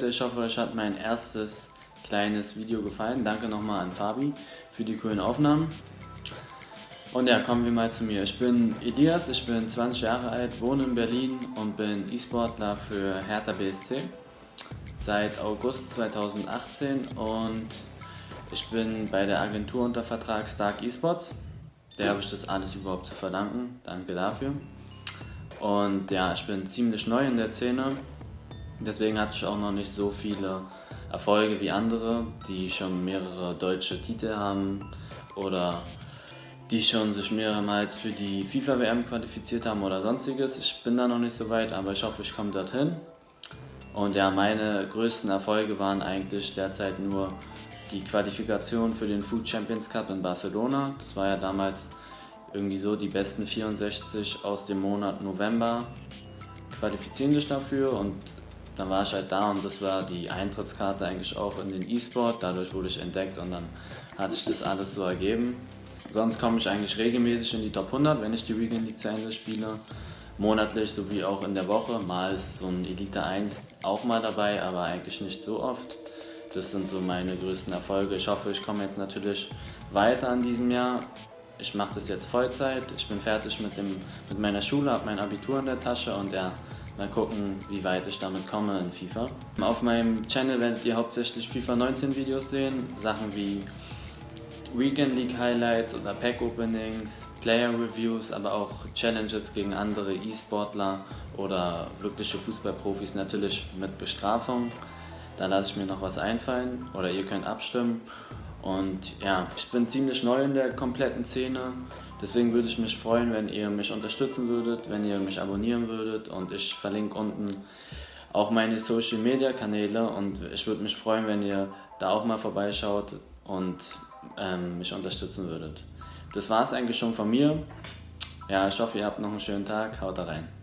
Leute, ich hoffe, euch hat mein erstes kleines Video gefallen. Danke nochmal an Fabi für die coolen Aufnahmen. Und ja, kommen wir mal zu mir. Ich bin Elias, ich bin 20 Jahre alt, wohne in Berlin und bin E-Sportler für Hertha BSC seit August 2018 und ich bin bei der Agentur unter Vertrag Stark Esports. Der habe ich das alles überhaupt zu verdanken. Danke dafür. Und ja, ich bin ziemlich neu in der Szene. Deswegen hatte ich auch noch nicht so viele Erfolge wie andere, die schon mehrere deutsche Titel haben oder die schon sich mehrmals für die FIFA-WM qualifiziert haben oder sonstiges. Ich bin da noch nicht so weit, aber ich hoffe, ich komme dorthin. Und ja, meine größten Erfolge waren eigentlich derzeit nur die Qualifikation für den Food Champions Cup in Barcelona. Das war ja damals irgendwie so, die besten 64 aus dem Monat November qualifizieren sich dafür und dann war ich halt da und das war die Eintrittskarte eigentlich auch in den E-Sport. Dadurch wurde ich entdeckt und dann hat sich das alles so ergeben. Sonst komme ich eigentlich regelmäßig in die Top 100, wenn ich die Weekend League zu Ende spiele. Monatlich sowie auch in der Woche. Mal ist so ein Elite 1 auch mal dabei, aber eigentlich nicht so oft. Das sind so meine größten Erfolge. Ich hoffe, ich komme jetzt natürlich weiter in diesem Jahr. Ich mache das jetzt Vollzeit. Ich bin fertig mit meiner Schule, habe mein Abitur in der Tasche und ja, mal gucken, wie weit ich damit komme in FIFA. Auf meinem Channel werdet ihr hauptsächlich FIFA 19 Videos sehen. Sachen wie Weekend League Highlights oder Pack Openings, Player Reviews, aber auch Challenges gegen andere E-Sportler oder wirkliche Fußballprofis, natürlich mit Bestrafung. Da lasse ich mir noch was einfallen oder ihr könnt abstimmen. Und ja, ich bin ziemlich neu in der kompletten Szene, deswegen würde ich mich freuen, wenn ihr mich unterstützen würdet, wenn ihr mich abonnieren würdet und ich verlinke unten auch meine Social Media Kanäle und ich würde mich freuen, wenn ihr da auch mal vorbeischaut und mich unterstützen würdet. Das war es eigentlich schon von mir. Ja, ich hoffe, ihr habt noch einen schönen Tag. Haut da rein.